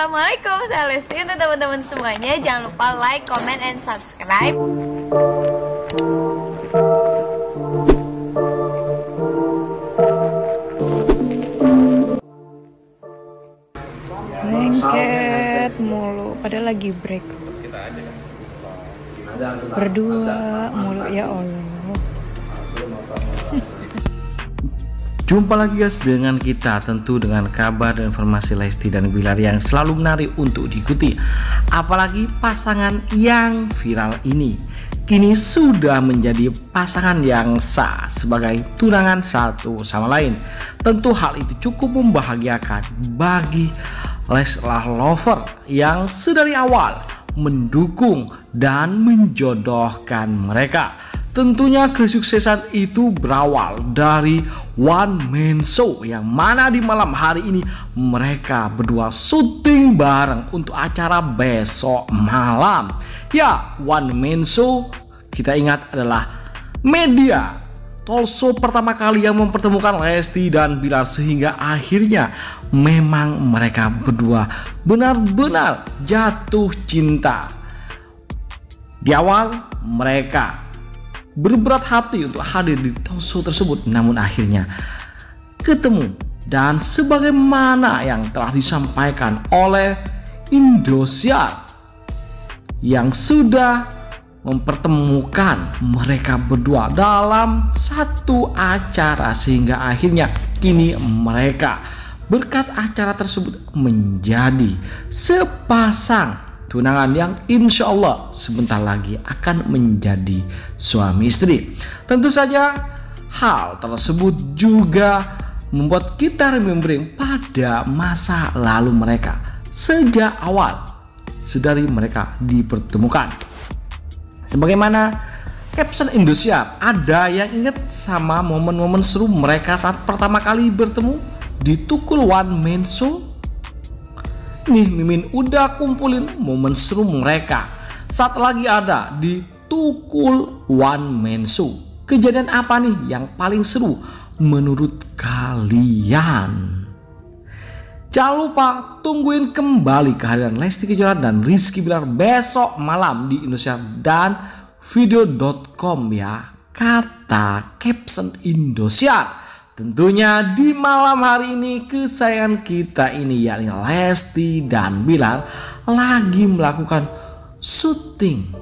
Assalamualaikum, saya Lesti. Untuk teman-teman semuanya, jangan lupa like, comment, and subscribe. Lengket mulu, padahal lagi break. Berdua mulu, ya Allah. Jumpa lagi guys dengan kita, tentu dengan kabar dan informasi Lesti dan Bilar yang selalu menarik untuk diikuti. Apalagi pasangan yang viral ini kini sudah menjadi pasangan yang sah sebagai tunangan satu sama lain. Tentu hal itu cukup membahagiakan bagi Leslar lover yang sedari awal mendukung dan menjodohkan mereka. Tentunya kesuksesan itu berawal dari one man show yang mana di malam hari ini mereka berdua syuting bareng untuk acara besok malam. Ya, one man show kita ingat adalah media talk show pertama kali yang mempertemukan Lesti dan Bilar, sehingga akhirnya memang mereka berdua benar-benar jatuh cinta. Di awal mereka berberat hati untuk hadir di talk show tersebut, namun akhirnya ketemu. Dan sebagaimana yang telah disampaikan oleh Indosiar yang sudah mempertemukan mereka berdua dalam satu acara, sehingga akhirnya kini mereka berkat acara tersebut menjadi sepasang tunangan yang insya Allah sebentar lagi akan menjadi suami istri. Tentu saja hal tersebut juga membuat kita remembering pada masa lalu mereka sejak awal, sedari mereka dipertemukan. Sebagaimana caption Indosiar, ada yang ingat sama momen-momen seru mereka saat pertama kali bertemu di Tukul One Man Show? Nih, Mimin udah kumpulin momen seru mereka saat lagi ada di Tukul One Man Show. Kejadian apa nih yang paling seru menurut kalian? Jangan lupa tungguin kembali kehadiran Lesti Kejora dan Rizky Bilar besok malam di Indosiar dan video.com ya, kata caption Indosiar. Tentunya di malam hari ini kesayangan kita ini yakni Lesti dan Bilar lagi melakukan syuting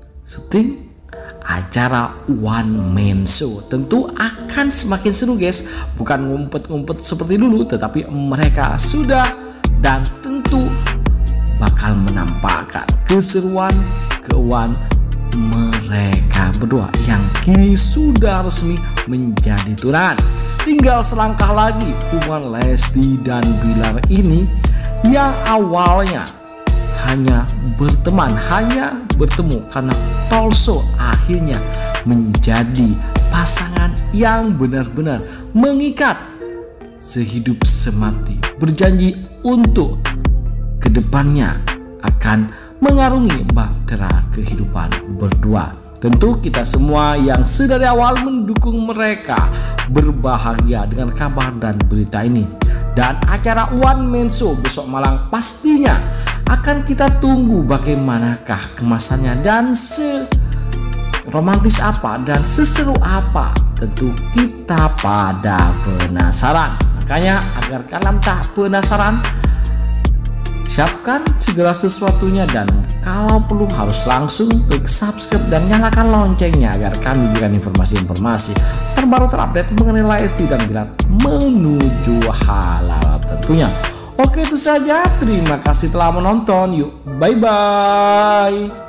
acara one man show. Tentu akan semakin seru guys, bukan ngumpet-ngumpet seperti dulu, tetapi mereka sudah dan tentu bakal menampakkan keseruan keuangan mereka berdua yang kini sudah resmi menjadi tunangan. Tinggal selangkah lagi hubungan Lesti dan Bilar ini yang awalnya hanya berteman, hanya bertemu karena talk show, akhirnya menjadi pasangan yang benar-benar mengikat sehidup semati, berjanji untuk kedepannya akan mengarungi bahtera kehidupan berdua. Tentu kita semua yang sedari awal mendukung mereka berbahagia dengan kabar dan berita ini. Dan acara One Man Show besok malam pastinya akan kita tunggu bagaimanakah kemasannya dan seromantis apa dan seseru apa. Tentu kita pada penasaran. Makanya agar kalian tak penasaran, siapkan segala sesuatunya, dan kalau perlu harus langsung klik subscribe dan nyalakan loncengnya agar kami berikan informasi-informasi terbaru terupdate mengenai Lesti dan Bilar menuju halal tentunya. Oke, itu saja. Terima kasih telah menonton. Yuk, bye-bye.